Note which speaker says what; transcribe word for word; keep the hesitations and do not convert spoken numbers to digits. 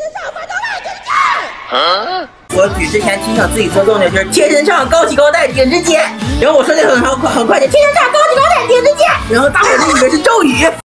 Speaker 1: 上发动外景键。我举之前提醒自己做动作就是天神上高起高带顶直接，然后我说的很很快很快就天神上高起高带顶直接，然后大伙就以为是咒语。